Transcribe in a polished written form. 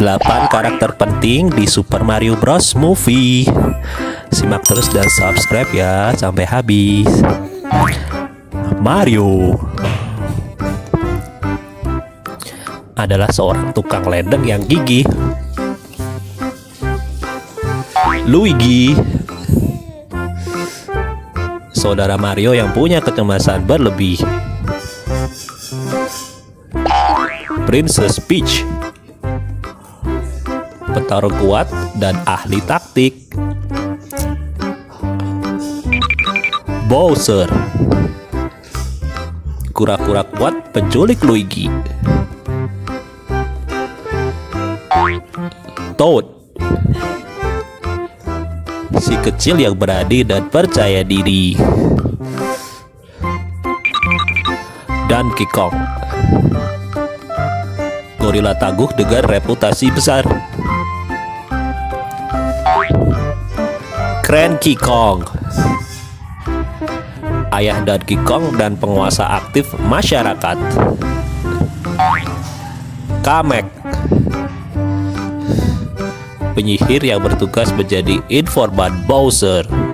8 karakter penting di Super Mario Bros. Movie. Simak terus dan subscribe ya sampai habis. Mario adalah seorang tukang ledeng yang gigih. Luigi, saudara Mario yang punya kecemasan berlebih. Princess Peach, petarung kuat dan ahli taktik. Bowser, kura-kura kuat penculik Luigi. Toad, si kecil yang berani dan percaya diri. Donkey Kong, gorila tangguh dengan reputasi besar. Cranky Kong, ayah Donkey Kong dan penguasa aktif masyarakat. Kamek, penyihir yang bertugas menjadi informan Bowser.